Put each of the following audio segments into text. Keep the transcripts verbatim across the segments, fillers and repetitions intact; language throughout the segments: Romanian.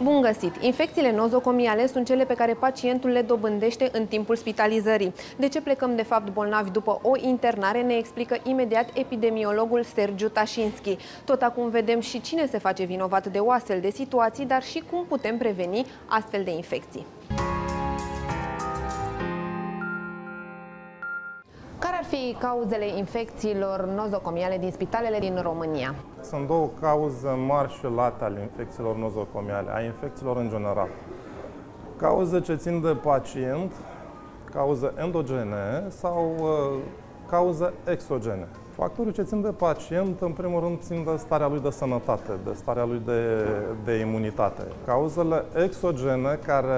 Bun găsit! Infecțiile nozocomiale sunt cele pe care pacientul le dobândește în timpul spitalizării. De ce plecăm de fapt bolnavi după o internare ne explică imediat epidemiologul Sergiu Tașinski. Tot acum vedem și cine se face vinovat de o astfel de situații, dar și cum putem preveni astfel de infecții. Care ar fi cauzele infecțiilor nozocomiale din spitalele din România? Sunt două cauze mari și late ale infecțiilor nozocomiale, a infecțiilor în general. Cauze ce țin de pacient, cauze endogene sau uh, cauze exogene. Factorii ce țin de pacient, în primul rând, țin de starea lui de sănătate, de starea lui de, de imunitate. Cauzele exogene, care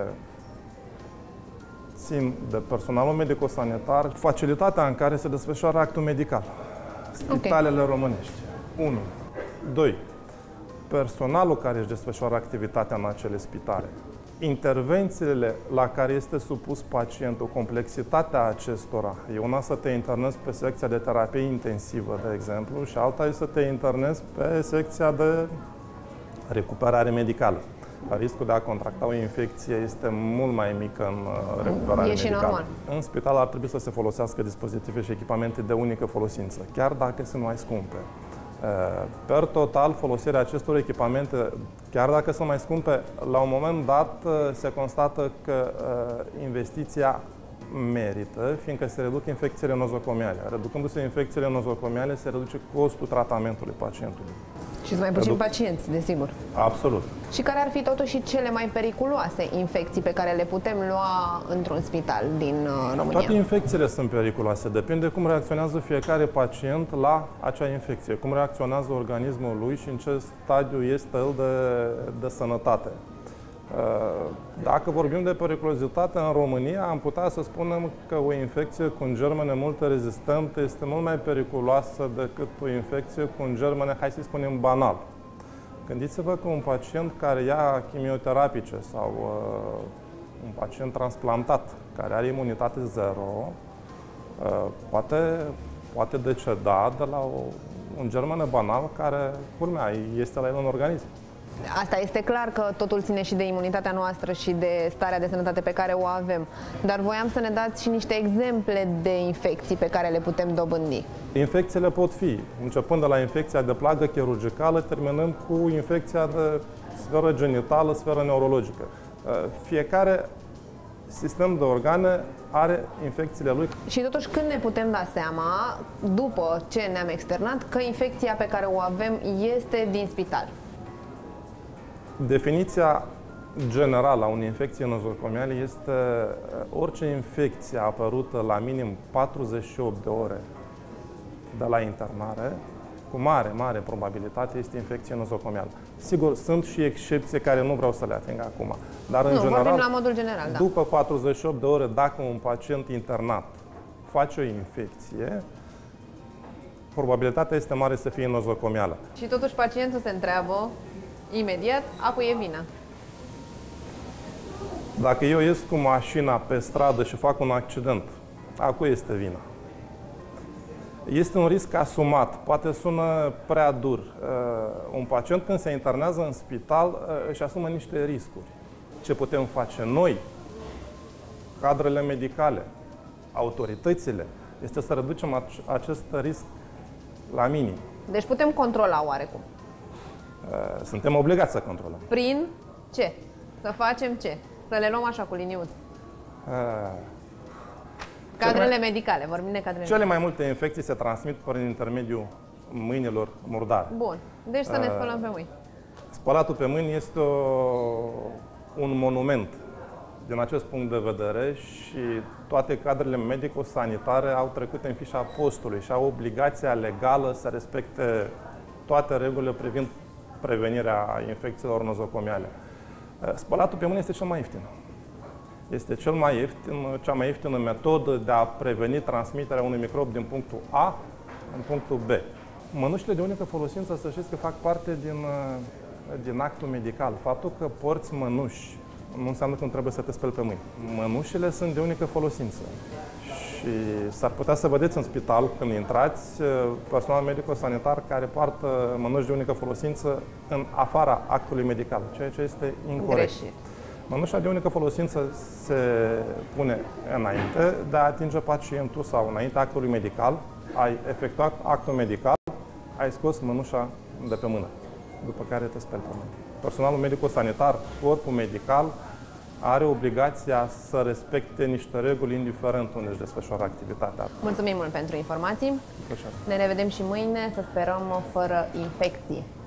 țin de personalul medico-sanitar, facilitatea în care se desfășoară actul medical. Spitalele okay. românești. unu. doi. Personalul care își desfășoară activitatea în acele spitale. Intervențiile la care este supus pacientul, complexitatea acestora. E una să te internezi pe secția de terapie intensivă, de exemplu, și alta e să te internezi pe secția de recuperare medicală. Riscul de a contracta o infecție este mult mai mic în recuperare e și medicală. Normal. În spital ar trebui să se folosească dispozitive și echipamente de unică folosință, chiar dacă sunt mai scumpe. Per total, folosirea acestor echipamente, chiar dacă sunt mai scumpe, la un moment dat se constată că investiția merită, fiindcă se reduc infecțiile nozocomiale. Reducându-se infecțiile nozocomiale, se reduce costul tratamentului pacientului. Și sunt mai puțini pacienți, desigur. Absolut. Și care ar fi totuși cele mai periculoase infecții pe care le putem lua într-un spital din România? Toate infecțiile sunt periculoase. Depinde cum reacționează fiecare pacient la acea infecție, cum reacționează organismul lui și în ce stadiu este el de, de sănătate. Dacă vorbim de periculozitate în România, am putea să spunem că o infecție cu un germene multe rezistente este mult mai periculoasă decât o infecție cu un germene, hai să spunem, banal. Gândiți-vă că un pacient care ia chimioterapice sau uh, un pacient transplantat care are imunitate zero uh, poate, poate deceda de la o, un germene banal care, culmea, este la el în organism. Asta este clar că totul ține și de imunitatea noastră și de starea de sănătate pe care o avem. Dar voiam să ne dați și niște exemple de infecții pe care le putem dobândi. Infecțiile pot fi, începând de la infecția de plagă chirurgicală, terminând cu infecția de sferă genitală, sferă neurologică. Fiecare sistem de organe are infecțiile lui. Și totuși când ne putem da seama, după ce ne-am externat, că infecția pe care o avem este din spital? Definiția generală a unei infecții nozocomiale este orice infecție apărută la minim patruzeci și opt de ore de la internare, cu mare, mare probabilitate este infecție nozocomială. Sigur, sunt și excepții care nu vreau să le ating acum, dar în nu, general, la modul general, da. După patruzeci și opt de ore, dacă un pacient internat face o infecție, probabilitatea este mare să fie nozocomială. Și totuși pacientul se întreabă imediat, a cui e vina? Dacă eu ies cu mașina pe stradă și fac un accident, a cui este vina? Este un risc asumat, poate sună prea dur. Un pacient când se internează în spital își asumă niște riscuri. Ce putem face noi, cadrele medicale, autoritățile, este să reducem acest risc la minim. Deci putem controla oarecum. Suntem obligați să controlăm. Prin ce? Să facem ce? Să le luăm așa cu liniuț? Cadrele mai, medicale, vorbim de cadrele Cele medicale. mai multe infecții se transmit prin intermediul mâinilor murdare. Bun. Deci să ne spălăm pe mâini. Spălatul pe mâini este o, un monument din acest punct de vedere și toate cadrele medico-sanitare au trecut în fișa postului și au obligația legală să respecte toate regulile privind prevenirea infecțiilor nozocomiale. Spălatul pe mâini este cel mai ieftin. Este cel mai ieftin, cea mai ieftină metodă de a preveni transmiterea unui microb din punctul A în punctul B. Mănușile de unică folosință, să știți că fac parte din, din actul medical. Faptul că porți mănuși nu înseamnă că nu trebuie să te speli pe mâini. Mănușile sunt de unică folosință Și s-ar putea să vedeți în spital, când intrați, personal medico-sanitar care poartă mănuși de unică folosință în afara actului medical, ceea ce este incorect. Greșit. Mănușa de unică folosință se pune înainte de a atinge pacientul sau înainte actului medical. Ai efectuat actul medical, ai scos mănușa de pe mână, după care te speli pe mână. Personalul medico-sanitar, corpul medical, are obligația să respecte niște reguli indiferent unde își desfășoară activitatea. Mulțumim mult pentru informații. Ne revedem și mâine, să sperăm fără infecții.